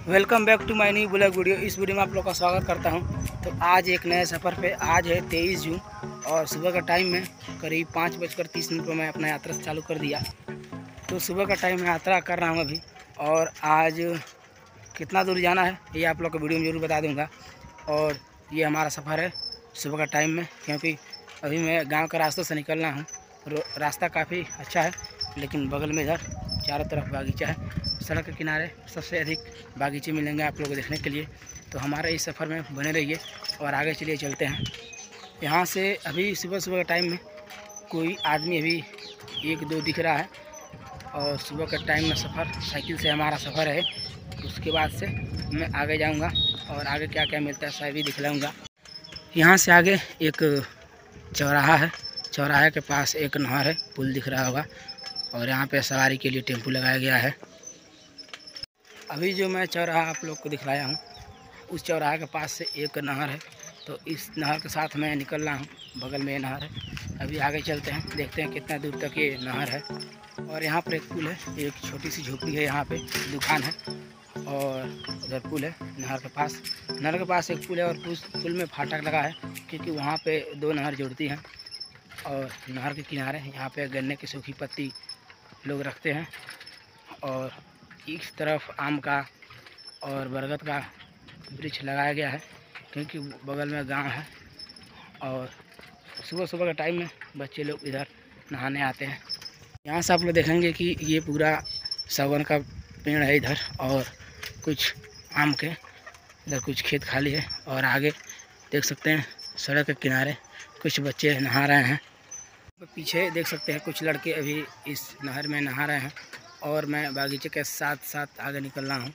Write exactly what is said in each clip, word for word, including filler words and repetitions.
Welcome back to my new blog video. इस video में आप लोग का स्वागत करता हूं। तो आज एक नए सफ़र पे, आज है तेईस जून और सुबह का टाइम में करीब पाँच बजकर तीस मिनट पर मैं अपना यात्रा चालू कर दिया। तो सुबह का टाइम में यात्रा कर रहा हूं अभी, और आज कितना दूर जाना है ये आप लोग को वीडियो में ज़रूर बता दूँगा। और ये हमारा सफ़र है सुबह का टाइम में, क्योंकि अभी मैं गाँव के रास्ते से निकलना हूँ। रास्ता काफ़ी अच्छा है, लेकिन बगल में इधर चारों तरफ बागीचा है। सड़क के किनारे सबसे अधिक बागीचे मिलेंगे आप लोगों को देखने के लिए। तो हमारे इस सफ़र में बने रहिए और आगे चलिए चलते हैं। यहाँ से अभी सुबह सुबह के टाइम में कोई आदमी अभी एक दो दिख रहा है, और सुबह के टाइम में सफ़र साइकिल से हमारा सफ़र है। उसके बाद से मैं आगे जाऊँगा और आगे क्या क्या मिलता है सब भी दिखलाऊँगा। यहाँ से आगे एक चौराहा है, चौराहे के पास एक नहर है, पुल दिख रहा होगा, और यहाँ पे सवारी के लिए टेम्पू लगाया गया है। अभी जो मैं चौराहा आप लोग को दिखलाया हूँ, उस चौराहे के पास से एक नहर है। तो इस नहर के साथ मैं निकल रहा हूँ, बगल में ये नहर है। अभी आगे चलते हैं, देखते हैं कितना दूर तक ये नहर है। और यहाँ पर एक पुल है, एक छोटी सी झोपड़ी है, यहाँ पे दुकान है, और उधर पुल है नहर के पास। नहर के पास एक पुल है, और पुल में फाटक लगा है, क्योंकि वहाँ पे दो नहर जुड़ती हैं। और नहर के किनारे यहाँ पे गन्ने की सूखी पत्ती लोग रखते हैं, और इस तरफ आम का और बरगद का वृक्ष लगाया गया है, क्योंकि बगल में गांव है। और सुबह सुबह के टाइम में बच्चे लोग इधर नहाने आते हैं। यहाँ से आप लोग देखेंगे कि ये पूरा सागवान का पेड़ है इधर, और कुछ आम के, इधर कुछ खेत खाली है। और आगे देख सकते हैं सड़क के किनारे कुछ बच्चे नहा रहे हैं। पीछे देख सकते हैं कुछ लड़के अभी इस नहर में नहा रहे हैं, और मैं बागीचे के साथ साथ आगे निकल रहा हूँ।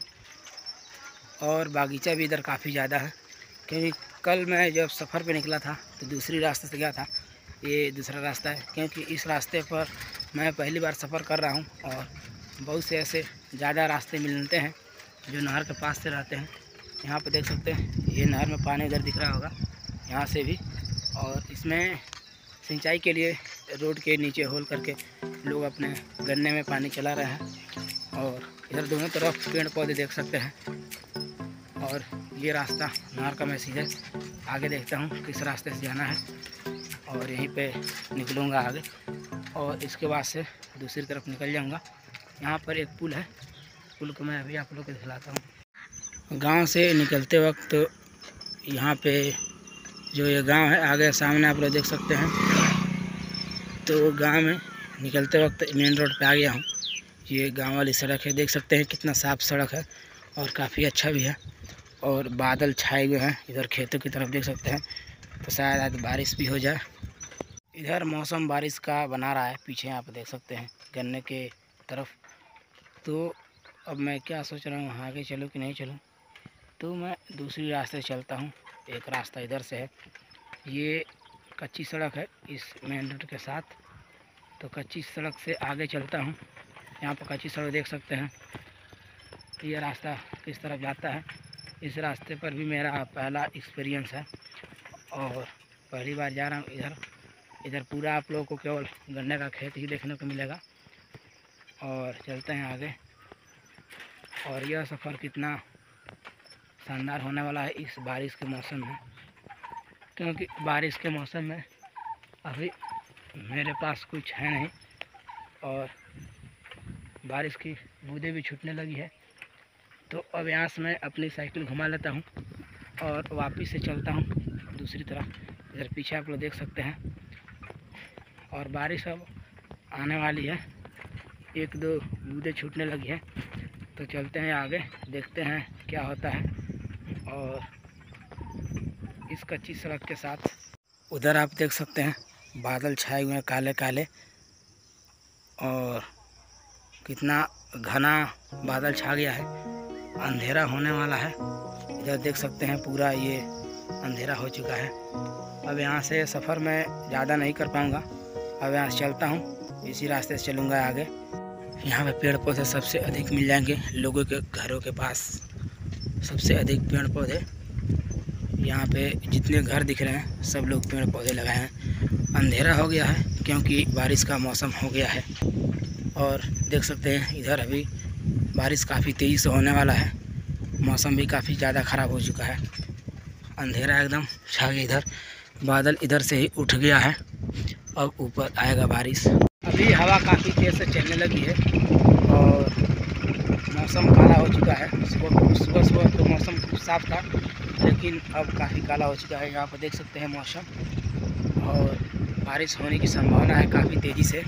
और बागीचा भी इधर काफ़ी ज़्यादा है, क्योंकि कल मैं जब सफ़र पे निकला था तो दूसरी रास्ते से गया था, ये दूसरा रास्ता है। क्योंकि इस रास्ते पर मैं पहली बार सफ़र कर रहा हूँ, और बहुत से ऐसे ज़्यादा रास्ते मिलते हैं जो नहर के पास से रहते हैं। यहाँ पर देख सकते हैं ये नहर में पानी इधर दिख रहा होगा, यहाँ से भी। और इसमें सिंचाई के लिए रोड के नीचे होल करके लोग अपने गन्ने में पानी चला रहे हैं। और इधर दोनों तरफ पेड़ पौधे देख सकते हैं। और ये रास्ता नहर का मैं सीधे आगे देखता हूँ किस रास्ते से जाना है, और यहीं पे निकलूँगा आगे, और इसके बाद से दूसरी तरफ निकल जाऊँगा। यहाँ पर एक पुल है, पुल को मैं अभी आप लोग को दिखलाता हूँ। गांव से निकलते वक्त यहाँ पे जो ये गांव है, आगे सामने आप लोग देख सकते हैं। तो गांव में निकलते वक्त मेन रोड पे आ गया हूँ। ये गांव वाली सड़क है, देख सकते हैं कितना साफ़ सड़क है, और काफ़ी अच्छा भी है। और बादल छाए हुए हैं इधर खेतों की तरफ, देख सकते हैं। तो शायद आज बारिश भी हो जाए। इधर मौसम बारिश का बना रहा है, पीछे यहाँ पे देख सकते हैं गन्ने के तरफ। तो अब मैं क्या सोच रहा हूँ, आगे चलूँ कि नहीं चलूँ। तो मैं दूसरी रास्ते चलता हूँ। एक रास्ता इधर से है, ये कच्ची सड़क है इस मेन रोड के साथ। तो कच्ची सड़क से आगे चलता हूँ। यहाँ पर कच्ची सड़क देख सकते हैं। ये रास्ता किस तरफ जाता है, इस रास्ते पर भी मेरा पहला एक्सपीरियंस है, और पहली बार जा रहा हूँ इधर। इधर पूरा आप लोगों को केवल गन्ने का खेत ही देखने को मिलेगा। और चलते हैं आगे। और यह सफ़र कितना शानदार होने वाला है इस बारिश के मौसम में, क्योंकि बारिश के मौसम में अभी मेरे पास कुछ है नहीं, और बारिश की बूंदें भी छूटने लगी है। तो अब यहाँ से मैं अपनी साइकिल घुमा लेता हूँ और वापस से चलता हूँ दूसरी तरफ। इधर पीछे आप लोग देख सकते हैं। और बारिश अब आने वाली है, एक दो बूंदें छूटने लगी है। तो चलते हैं आगे, देखते हैं क्या होता है। और इस कच्ची सड़क के साथ उधर आप देख सकते हैं बादल छाए हुए हैं काले काले, और कितना घना बादल छा गया है, अंधेरा होने वाला है। इधर देख सकते हैं पूरा ये अंधेरा हो चुका है। अब यहाँ से सफ़र मैं ज़्यादा नहीं कर पाऊँगा। अब यहाँ से चलता हूँ, इसी रास्ते से चलूँगा आगे। यहाँ पे पेड़ पौधे सबसे अधिक मिल जाएंगे लोगों के घरों के पास, सबसे अधिक पेड़ पौधे। यहाँ पे जितने घर दिख रहे हैं सब लोग पेड़ पौधे लगाए हैं। अंधेरा हो गया है क्योंकि बारिश का मौसम हो गया है। और देख सकते हैं इधर अभी बारिश काफ़ी तेज़ी से होने वाला है। मौसम भी काफ़ी ज़्यादा ख़राब हो चुका है। अंधेरा एकदम छा गया, इधर बादल इधर से ही उठ गया है। अब ऊपर आएगा बारिश। अभी हवा काफ़ी तेज़ से चलने लगी है और मौसम काला हो चुका है। सुबह सुबह सुबह तो मौसम साफ था, लेकिन अब काफ़ी काला हो चुका है। यहाँ पर देख सकते हैं मौसम, और बारिश होने की संभावना है काफ़ी तेज़ी से।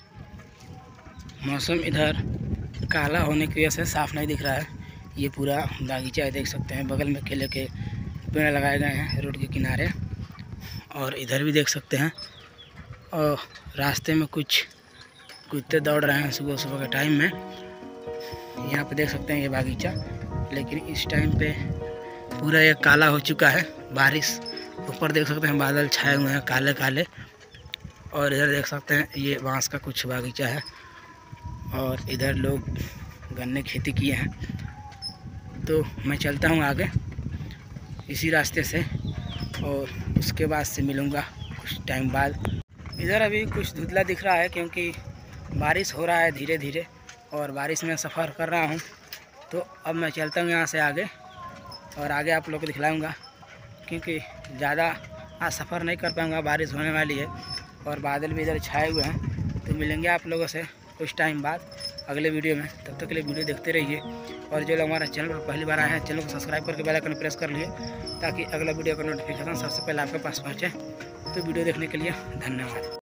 मौसम इधर काला होने की वजह से साफ़ नहीं दिख रहा है। ये पूरा बागीचा है, देख सकते हैं। बगल में केले के पेड़ लगाए गए हैं रोड के किनारे, और इधर भी देख सकते हैं। और रास्ते में कुछ कुत्ते दौड़ रहे हैं सुबह सुबह के टाइम में। यहाँ पे देख सकते हैं ये बागीचा, लेकिन इस टाइम पे पूरा ये काला हो चुका है। बारिश ऊपर देख सकते हैं, बादल छाए हुए हैं काले काले। और इधर देख सकते हैं ये बांस का कुछ बागीचा है, और इधर लोग गन्ने खेती किए हैं। तो मैं चलता हूँ आगे इसी रास्ते से, और उसके बाद से मिलूँगा कुछ टाइम बाद। इधर अभी कुछ धुंधला दिख रहा है क्योंकि बारिश हो रहा है धीरे धीरे, और बारिश में सफ़र कर रहा हूँ। तो अब मैं चलता हूँ यहाँ से आगे, और आगे आप लोग को दिखलाऊँगा, क्योंकि ज़्यादा आज सफ़र नहीं कर पाऊँगा, बारिश होने वाली है और बादल भी इधर छाए हुए हैं। तो मिलेंगे आप लोगों से कुछ टाइम बाद अगले वीडियो में। तब तक के लिए वीडियो देखते रहिए, और जो लोग हमारा चैनल पर पहली बार आए हैं, चैनल को सब्सक्राइब करके बेल आइकन प्रेस कर लिए, ताकि अगला वीडियो का नोटिफिकेशन सबसे पहले आपके पास पहुँचे। तो वीडियो देखने के लिए धन्यवाद।